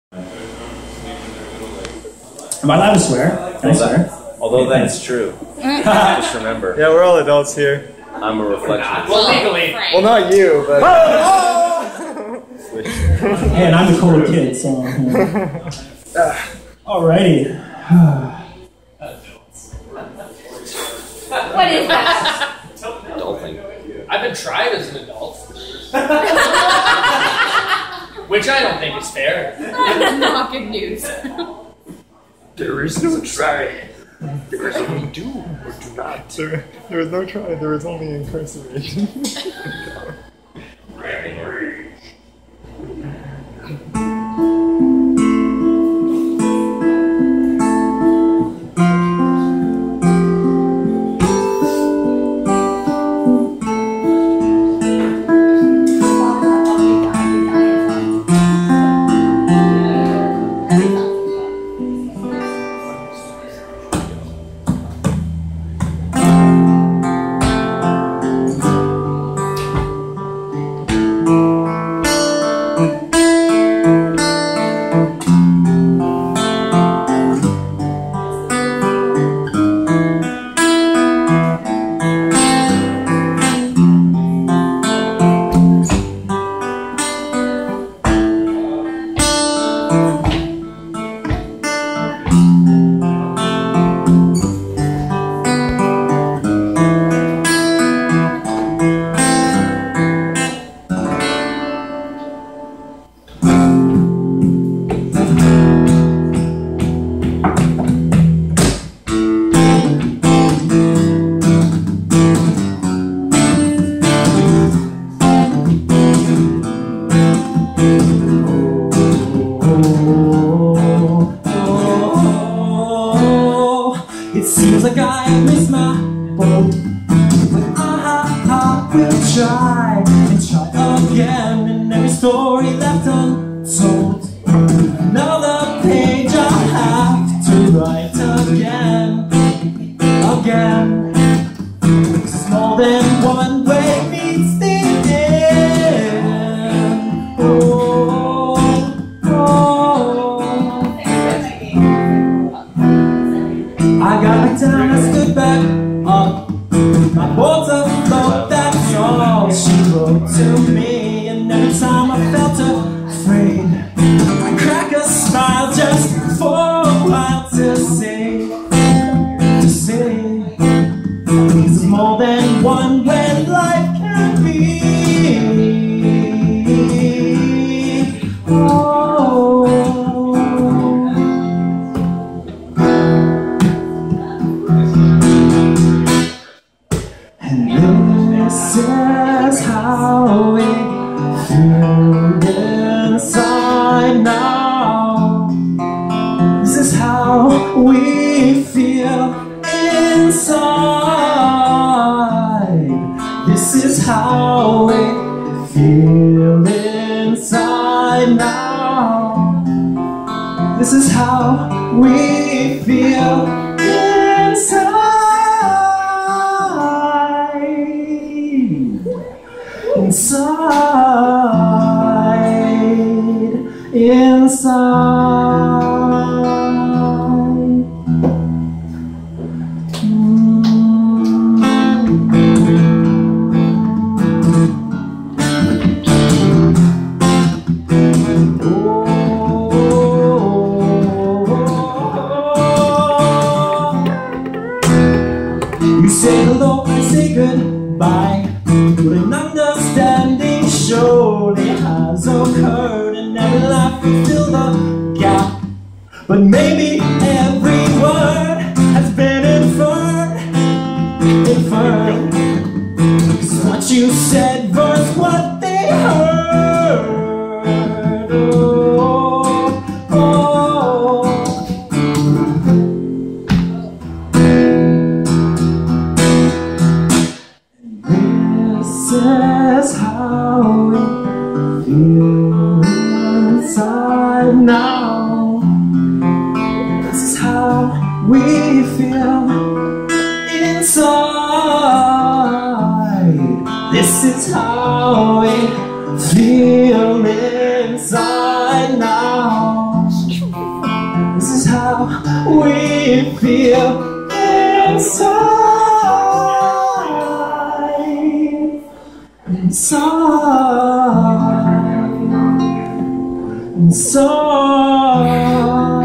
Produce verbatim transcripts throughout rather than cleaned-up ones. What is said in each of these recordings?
Am I allowed to swear? Can I swear? Although that's true. Just remember. Yeah, we're all adults here. I'm a reflection of Well, legally. Well, not you, but... Hey, and I'm the Kolo kid, so... Yeah. Alrighty. What is that? adulting. I've been tried as an adult. Which I don't think is fair. That's not good news. There is no try. There is only do or do not. There, there was no try, there was only incarceration. Feel inside now. feel inside, inside, inside.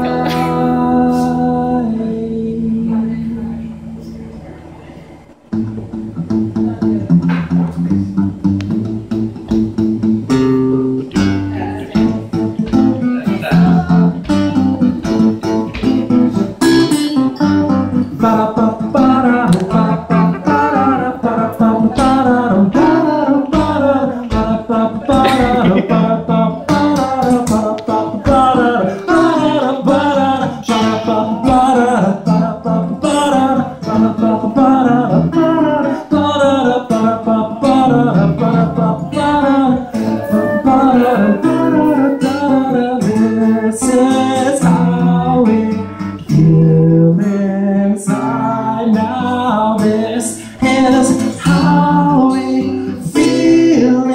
This is how we feel inside now. This is how we feel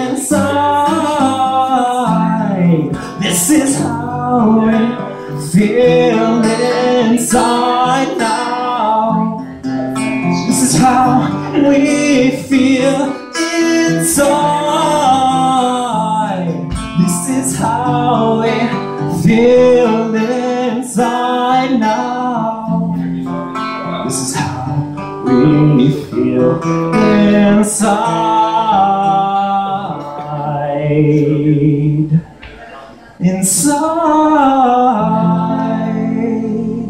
inside. This is how we feel inside now. This is how we feel inside. This is how we feel inside now. This is how we feel inside. Inside.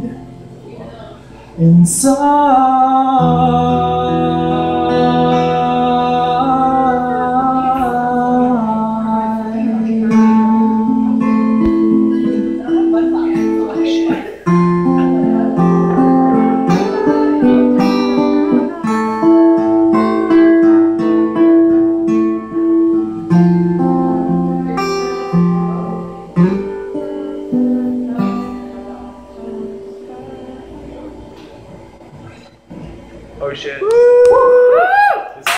Oh shit.